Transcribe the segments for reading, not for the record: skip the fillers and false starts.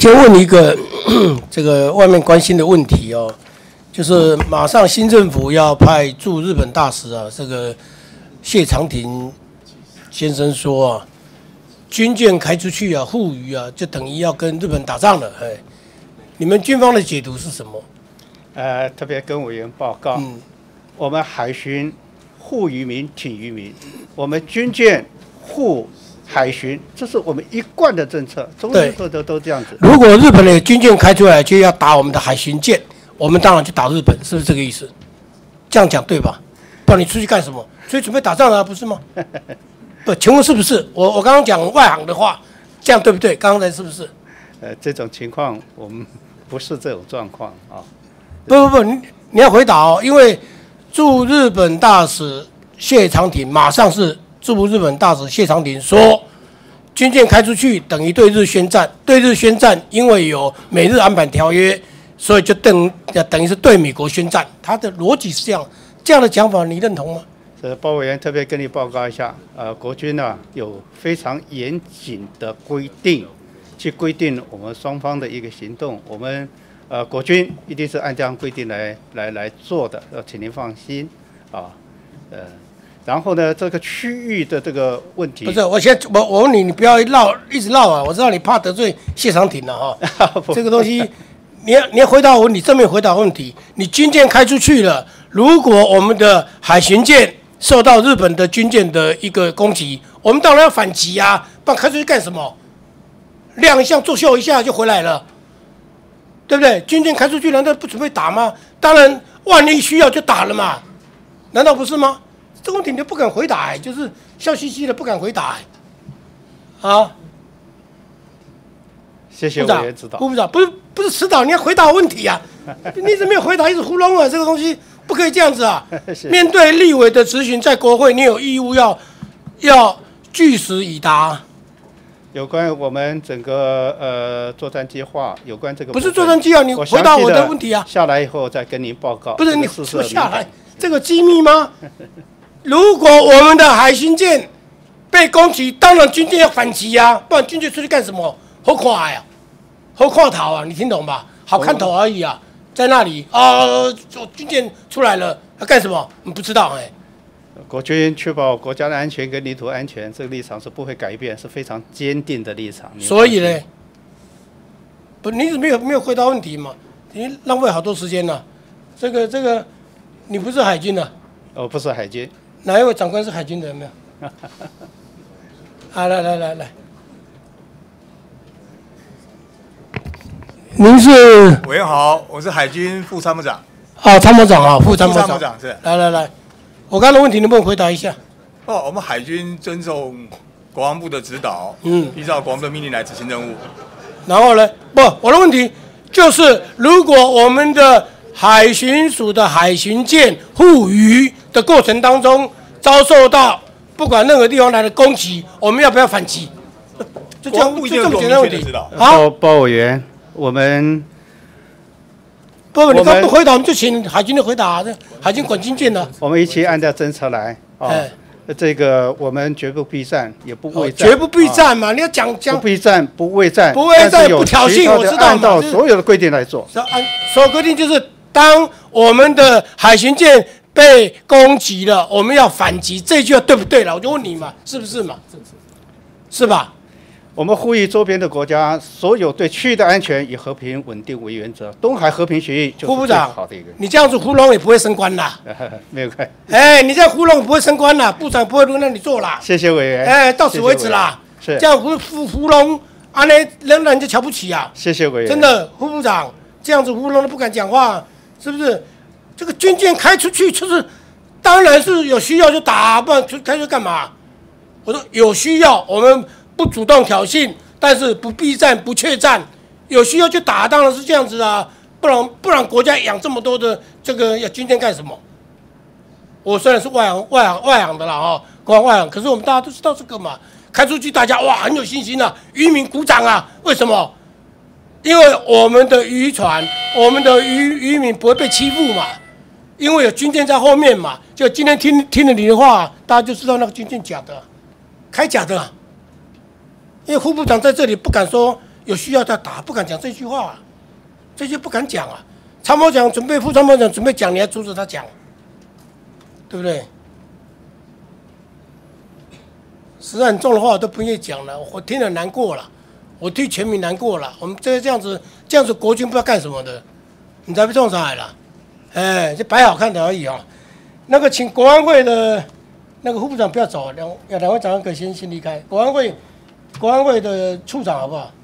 先问一个这个外面关心的问题哦，就是马上新政府要派驻日本大使啊，这个谢长廷先生说啊，军舰开出去啊，护渔啊，就等于要跟日本打仗了。哎，你们军方的解读是什么？ 特别跟委员报告，我们海巡护渔民、挺渔民，我们军舰护海巡，这是我们一贯的政策，中日都这样子。 如果日本的军舰开出来就要打我们的海巡舰，我们当然就打日本，是不是这个意思？这样讲对吧？不然你出去干什么？所以准备打仗啊，不是吗？不，请问是不是？我刚刚讲外行的话，这样对不对？刚才是不是？ 这种情况我们不是这种状况啊。 不，你要回答哦，因为驻日本大使谢长廷马上是驻日本大使谢长廷说，军舰开出去等于对日宣战，对日宣战，因为有美日安保条约，所以就等于是对美国宣战。他的逻辑是这样的讲法，你认同吗？ 包委员特别跟你报告一下，国军呢有非常严谨的规定，去规定我们双方的一个行动，我们国军一定是按这样规定来做的，请您放心啊。然后呢，这个区域的这个问题， 不是，我问你，你不要一直唠啊！我知道你怕得罪谢长廷了哈。这个东西，你要回答我问题，正面回答问题。你军舰开出去了，如果我们的海巡舰受到日本的军舰的一个攻击，我们当然要反击啊！不然开出去干什么？亮一下作秀一下就回来了，对不对？军舰开出去难道不准备打吗？当然，万一需要就打了嘛，难道不是吗？这个问题你都不敢回答，就是笑嘻嘻的不敢回答，啊！ 谢谢委员指导。 部长，不是指导，你要回答问题啊！你一直没有回答，一直糊弄啊！这个东西不可以这样子啊！面对立委的质询，在国会你有义务要据实以答。 有关我们整个作战计划，有关这个不是作战计划，你回答我的问题啊！ 下来以后再跟您报告。 不是你说下来这个机密吗？如果我们的海巡舰被攻击，当然军舰要反击啊，不然军舰出去干什么？好看呀，好看头啊，你听懂吧？好看头而已啊，在那里啊，军舰出来了，要干什么？你不知道哎。 国军确保国家的安全跟领土安全，这个立场是不会改变，是非常坚定的立场。 所以呢，不，你没有回答问题嘛？你浪费好多时间了。这个，你不是海军的？ 我不是海军。 哪一位长官是海军的？有没有？啊，来，您是？ 委员好，我是海军副参谋长。 啊，参谋长啊，副参谋长。 参谋长是。 来，我刚才的问题能不能回答一下？ 我们海军遵守国防部的指导，依照国防部的命令来执行任务。 然后呢？不，我的问题就是，如果我们的海巡署的海巡舰护渔的过程当中遭受到不管任何地方来的攻击，我们要不要反击？就这样，就这么简单的问题。 好，包委员，我们不，你刚不回答，我们就请海军的回答，海军管军舰的。 我们一起按照政策来啊。这个我们绝不避战，也不畏战。 绝不避战嘛，你要讲。 不避战，不畏战。 不畏战，不挑衅，我知道。 按照所有的规定来做。 所有规定就是，当我们的海巡舰被攻击了，我们要反击，这句话对不对了？我就问你嘛，是不是嘛？是吧？ 我们呼吁周边的国家，所有对区域的安全以和平稳定为原则。东海和平协议就是最好的一个。 你这样子糊弄也不会升官啦。 没有关系。 你这样糊弄不会升官啦，部长不会轮到你做啦。 谢谢委员。 到此为止啦。 是。 这样糊弄，让人家瞧不起啊。 谢谢委员。 真的，副部长这样子糊弄都不敢讲话，是不是？这个军舰开出去就是，当然是有需要就打，不然开出干嘛？我说有需要，我们不主动挑衅，但是不避战不怯战，有需要就打，当然是这样子啊，不然国家养这么多的这个军舰干什么？我虽然是外行的啦国防外行，可是我们大家都知道这个嘛，开出去大家哇很有信心啊，渔民鼓掌啊，为什么？因为我们的渔船，我们的渔民不会被欺负嘛，因为有军舰在后面嘛，就今天听了你的话，大家就知道那个军舰假的，开假的。因为副部长在这里不敢说有需要再打，不敢讲这句话、啊，这些不敢讲啊。参谋长准备，副参谋长准备讲，你还阻止他讲，对不对？实在很重的话我都不愿意讲了，我听了难过了，我替全民难过了。我们这样子国军不知道干什么的，你才被送上来了，哎，就摆好看的而已啊、哦。那个请国安会的那个副部长不要走，两位长官可以先离开。国安会的处长好不好？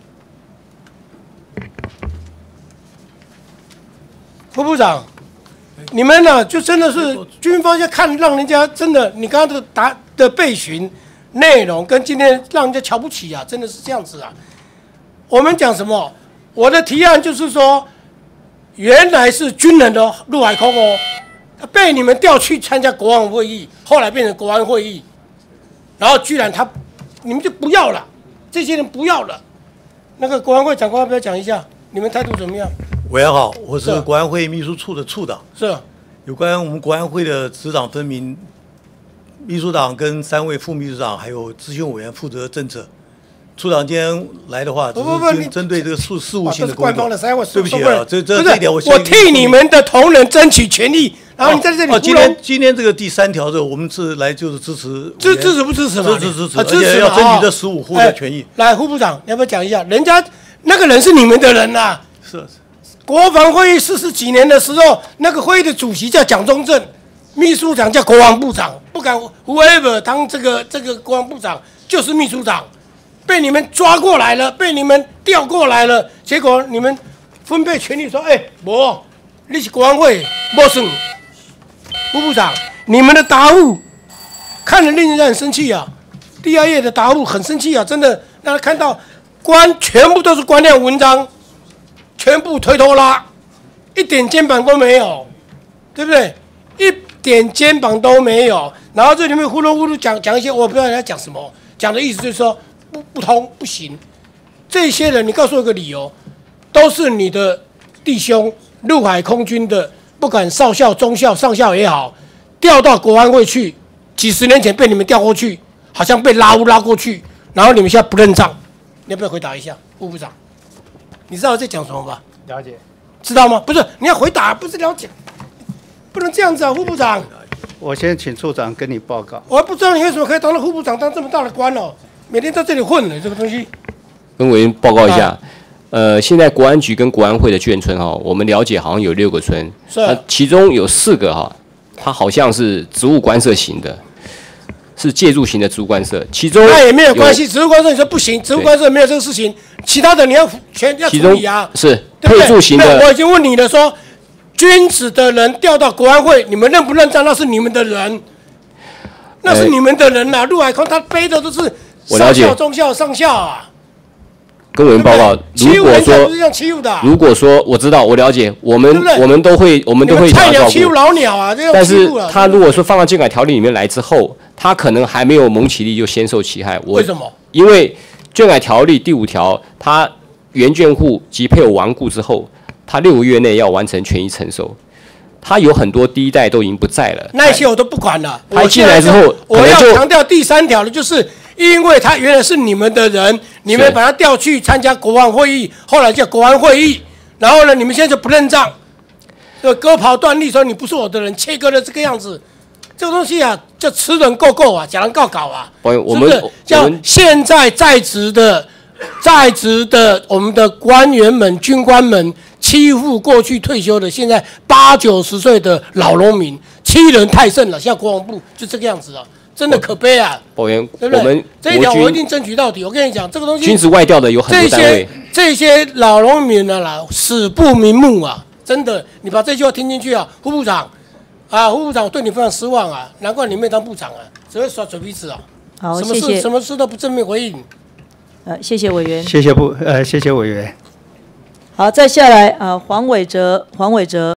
副部长，你们呢、就真的是军方要看，让人家真的，你刚刚的备询内容跟今天让人家瞧不起啊，真的是这样子啊。我们讲什么？我的提案就是说，原来是军人的陆海空哦，被你们调去参加国安会议，后来变成国安会议，然后居然你们就不要了，这些人不要了。那个国安会长官要不要讲一下，你们态度怎么样？ 委员好，我是国安会秘书处的处长。 是。 有关我们国安会的职掌分明，秘书长跟3位副秘书长还有咨询委员负责政策。处长今天来的话，只是针对这个事务性的工作。对不起啊，这一点我替你们的同仁争取权益，然后你在这里今天这个第3条我们是来就是支持。 支持不支持嘛？ 支持，而且要争取这15户的权益。 来，副部长，你要不要讲一下？人家那个人是你们的人呐。 是。 国防会议40几年的时候，那个会议的主席叫蒋中正，秘书长叫国防部长，不敢 whoever 当这个国防部长就是秘书长，被你们抓过来了，被你们调过来了，结果你们分配权力说，我你是国安会，没算。副部长，你们的答复看了令人很生气啊，第2页的答复很生气啊，真的让他看到全部都是官僚文章。全部推拖拉，一点肩膀都没有，对不对？一点肩膀都没有。然后这里面呼噜呼噜讲一些，我不知道人家讲什么，讲的意思就是说不通不行。这些人，你告诉我一个理由，都是你的弟兄，陆海空军的，不管少校、中校、上校也好，调到国安会去，几十年前被你们调过去，好像被拉过去，然后你们现在不认账，你要不要回答一下，副部长？你知道我在讲什么吧？ 了解。 知道吗？不是，你要回答，不是了解，不能这样子啊，副部长。 我先请处长跟你报告。 我还不知道你为什么可以当到副部长，当这么大的官哦，每天在这里混呢，这个东西。 跟委员报告一下，现在国安局跟国安会的眷村我们了解好像有6个村，其中有4个它好像是职务官舍型的。是借助型的职务官舍，其中那也没有关系。职务官舍你说不行，职务官舍没有这个事情，其他的你要处理啊。 是退驻型的。 我已经问你了，说军职的人调到国安会，你们认不认账？那是你们的人，那是你们的人呐。陆海空他背的都是少校、中校、上校啊。 跟委员报告，如果说我知道，我了解，我们都会菜鸟欺负老鸟啊， 但是他如果说放到建改条例里面来之后，他可能还没有蒙其利就先受其害。 为什么？ 因为建改条例第5条，他原眷户及配偶亡故之后，他6个月内要完成权益承受。他有很多第1代都已经不在了， 那些我都不管了。 他进来之后， 我要强调第3条的就是。因为他原来是你们的人，你们把他调去参加国安会议，后来叫国安会议，然后呢，你们现在就不认账，割袍断义说你不是我的人，切割的这个样子，这个东西啊，叫吃人够啊，讲人告啊， 我们叫现在在职的我们的官员们、军官们欺负过去退休的现在80、90岁的老农民，欺人太甚了，像国防部就这个样子啊。真的可悲啊！ 委员， 对不对？这一条我一定争取到底。我跟你讲，这个东西军职外调的有很多单位， 这些老农民啊，死不瞑目啊！真的，你把这句话听进去啊，副部长啊，副部长，我对你非常失望啊！难怪你没当部长啊，只会耍嘴皮子啊！ 好，谢谢。 什么事都不正面回应。 谢谢委员。 谢谢委员。 好，再下来黄伟哲。